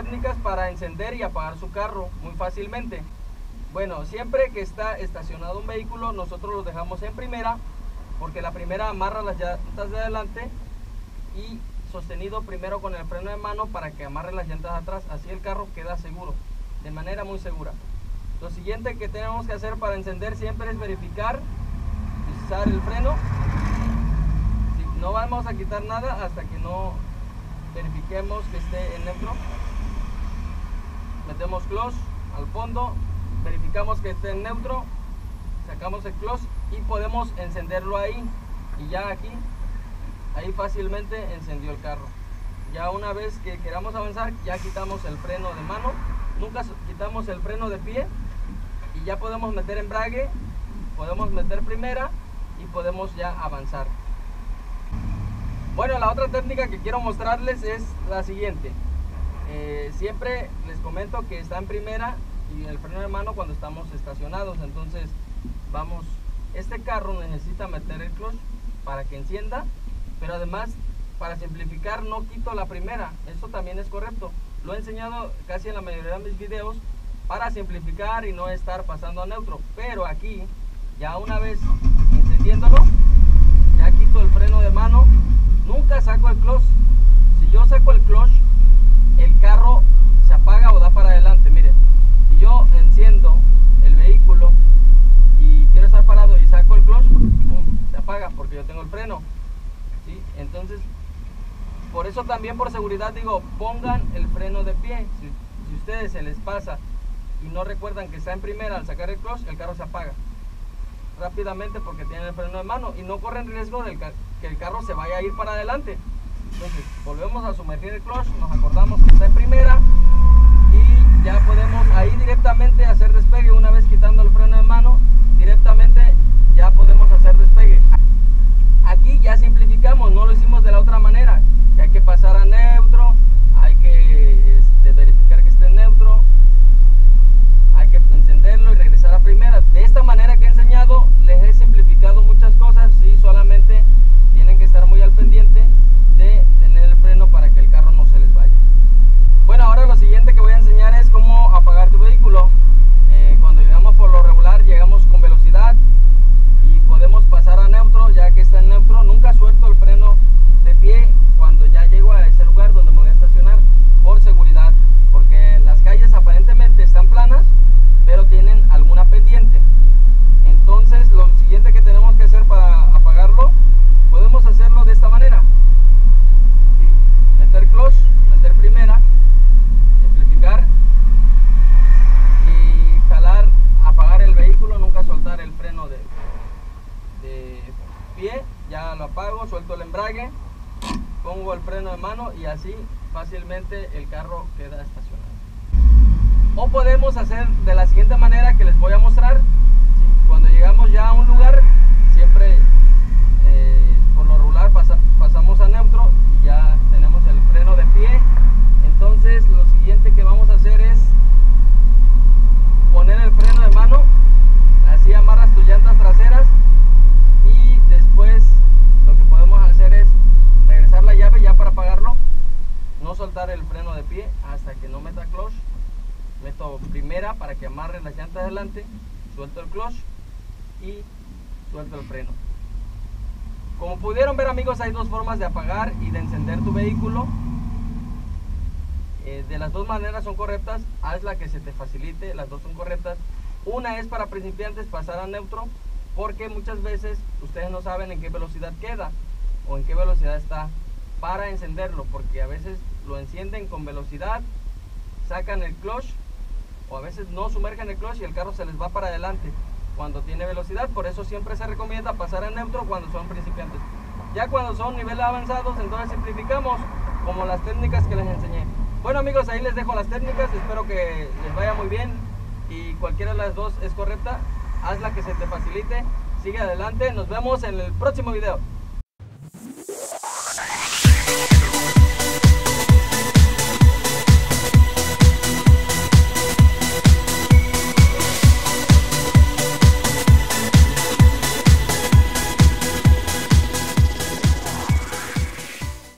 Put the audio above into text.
técnicas para encender y apagar su carro muy fácilmente. Bueno, siempre que está estacionado un vehículo, nosotros lo dejamos en primera, porque la primera amarra las llantas de adelante y sostenido primero con el freno de mano para que amarre las llantas de atrás. Así el carro queda seguro, de manera muy segura. Lo siguiente que tenemos que hacer para encender siempre es verificar, pisar el freno. No vamos a quitar nada hasta que no verifiquemos que esté en neutro. Metemos clutch al fondo, verificamos que esté en neutro, sacamos el clutch y podemos encenderlo ahí. Y ya ahí fácilmente encendió el carro. Ya una vez que queramos avanzar, ya quitamos el freno de mano, nunca quitamos el freno de pie y ya podemos meter embrague, podemos meter primera y podemos ya avanzar. Bueno, la otra técnica que quiero mostrarles es la siguiente. Siempre les comento que está en primera y el freno de mano cuando estamos estacionados. Entonces este carro necesita meter el clutch para que encienda, pero además, para simplificar, no quito la primera. Eso también es correcto. Lo he enseñado casi en la mayoría de mis videos para simplificar y no estar pasando a neutro. Pero aquí, ya una vez encendiéndolo, ya quito el freno de mano. Nunca saco el clutch. Si yo saco el clutch, el carro se apaga o da para adelante. Mire, si yo enciendo el vehículo y quiero estar parado y saco el clutch, ¡pum!, se apaga porque yo tengo el freno, ¿sí? Entonces, por eso también, por seguridad, digo, pongan el freno de pie. Si ustedes se les pasa y no recuerdan que está en primera, al sacar el clutch, el carro se apaga rápidamente porque tienen el freno de mano y no corren riesgo de que el carro se vaya a ir para adelante. Entonces volvemos a sumergir el clutch, nos acordamos que está en primera y ya podemos ahí directamente hacer despegue. Una vez quitando el freno de mano, directamente ya podemos hacer despegue. Aquí ya simplificamos, no lo hicimos de la otra manera, que hay que pasar a neutro, hay que verificar que esté en neutro, hay que encenderlo y regresar a primera. De esta manera que he enseñado, les he simplificado muchas cosas. Sí, solamente tienen que estar muy al pendiente de tener el freno para que el carro no se les vaya. Bueno, ahora lo siguiente que voy a enseñar es cómo apagar tu vehículo. Cuando llegamos, por lo regular, llegamos con velocidad y podemos pasar a neutro. Ya que está en neutro, nunca suelto el freno de pie cuando ya llego a ese lugar donde me voy a estacionar, por seguridad, porque las calles aparentemente están planas, pero tienen alguna pendiente. Entonces lo siguiente que tenemos que hacer para apagarlo, podemos hacerlo de esta manera, ¿sí? Meter clutch, meter primera, simplificar y jalar, apagar el vehículo, nunca soltar el freno de pie. Ya lo apago, suelto el embrague, pongo el freno de mano y así fácilmente el carro queda estacionado. O podemos hacer de la siguiente manera que les voy a mostrar. Cuando llegamos ya a un lugar, siempre por lo regular pasamos a neutro y ya tenemos el freno de pie. Entonces lo siguiente que vamos a hacer es poner el freno de mano, así amarras tus llantas traseras y después lo que podemos hacer es regresar la llave ya para apagarlo, no soltar el freno de pie hasta que no meta clutch. Meto primera para que amarre las llantas de adelante, suelto el clutch y suelto el freno. Como pudieron ver, amigos, hay dos formas de apagar y de encender tu vehículo. De las dos maneras son correctas, haz la que se te facilite, las dos son correctas. Una es para principiantes, pasar a neutro, porque muchas veces ustedes no saben en qué velocidad queda o en qué velocidad está para encenderlo, porque a veces lo encienden con velocidad, sacan el clutch, o a veces no sumergen el clutch y el carro se les va para adelante cuando tiene velocidad. Por eso siempre se recomienda pasar en neutro cuando son principiantes. Ya cuando son niveles avanzados, entonces simplificamos, como las técnicas que les enseñé. Bueno, amigos, ahí les dejo las técnicas, espero que les vaya muy bien y cualquiera de las dos es correcta. Haz la que se te facilite, sigue adelante, nos vemos en el próximo video.